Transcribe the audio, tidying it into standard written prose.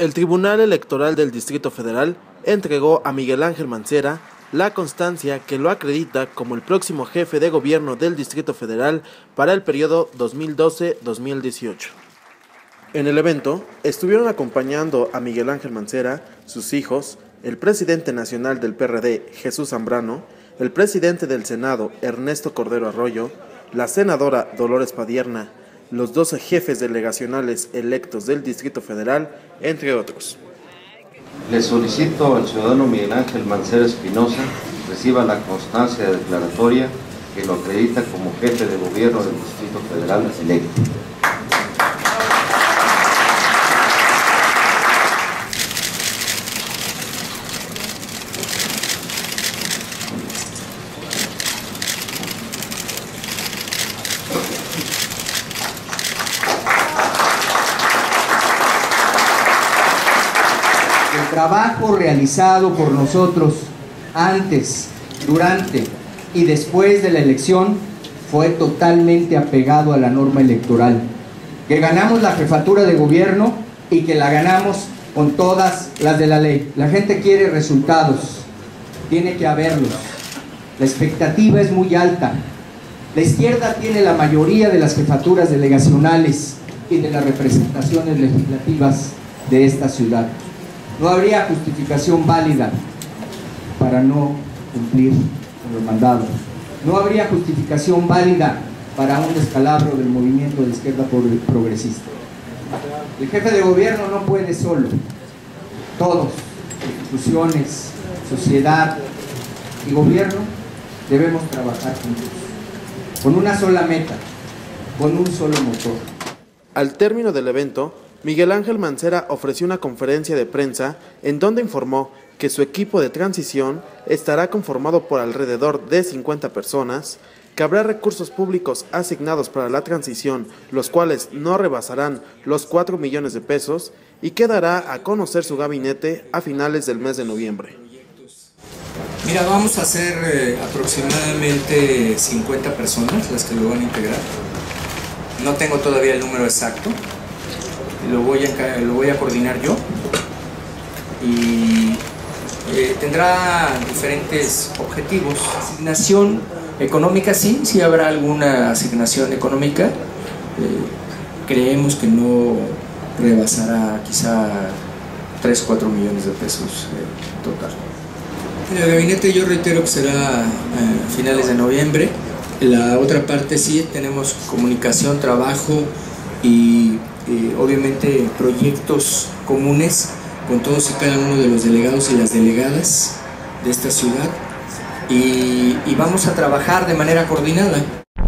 El Tribunal Electoral del Distrito Federal entregó a Miguel Ángel Mancera la constancia que lo acredita como el próximo jefe de gobierno del Distrito Federal para el periodo 2012-2018. En el evento estuvieron acompañando a Miguel Ángel Mancera, sus hijos, el presidente nacional del PRD, Jesús Zambrano, el presidente del Senado, Ernesto Cordero Arroyo, la senadora Dolores Padierna, los 12 jefes delegacionales electos del Distrito Federal, entre otros. Le solicito al ciudadano Miguel Ángel Mancera Espinosa reciba la constancia declaratoria que lo acredita como jefe de gobierno del Distrito Federal electo. El trabajo realizado por nosotros antes, durante y después de la elección fue totalmente apegado a la norma electoral. Que ganamos la jefatura de gobierno y que la ganamos con todas las de la ley. La gente quiere resultados, tiene que haberlos. La expectativa es muy alta. La izquierda tiene la mayoría de las jefaturas delegacionales y de las representaciones legislativas de esta ciudad. No habría justificación válida para no cumplir con los mandados. No habría justificación válida para un descalabro del movimiento de izquierda progresista. El jefe de gobierno no puede solo. Todos, instituciones, sociedad y gobierno, debemos trabajar juntos, con una sola meta, con un solo motor. Al término del evento, Miguel Ángel Mancera ofreció una conferencia de prensa en donde informó que su equipo de transición estará conformado por alrededor de 50 personas, que habrá recursos públicos asignados para la transición, los cuales no rebasarán los 4 millones de pesos, y que dará a conocer su gabinete a finales del mes de noviembre. Mira, vamos a ser aproximadamente 50 personas las que lo van a integrar. No tengo todavía el número exacto. Lo voy a coordinar yo y tendrá diferentes objetivos. Asignación económica, sí habrá alguna asignación económica. Creemos que no rebasará quizá 3-4 millones de pesos total. En el gabinete yo reitero que será a finales de noviembre. La otra parte sí tenemos comunicación, trabajo y obviamente proyectos comunes con todos y cada uno de los delegados y las delegadas de esta ciudad y vamos a trabajar de manera coordinada.